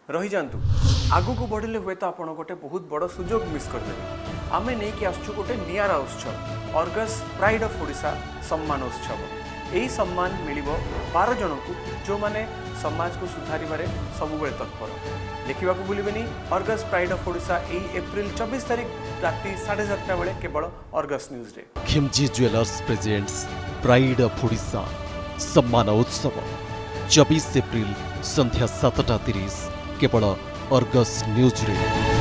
रही जातु आगु को बढ़ले हुए तो आपण गोटे बहुत बड़ सुजोग मिस करदेवे। आमे नहीं कि आसछु गोटे नियारा उत्सव अर्गस प्राइड ऑफ ओडिशा सम्मान उत्सव। यही सम्मान मिलिबो 12 जन को जो माने समाज को सुधारिबारे सबुबेले तत्पर। देखा भूलें Argus pride of Odisha April 24 तारिख राति 7:30 बेले केवल अर्गस न्यूज रे। Khimji jewellers presents pride of Odisha सम्मान उत्सव 24 एप्रिल संध्या 7:30 केवल अर्गस न्यूज रे।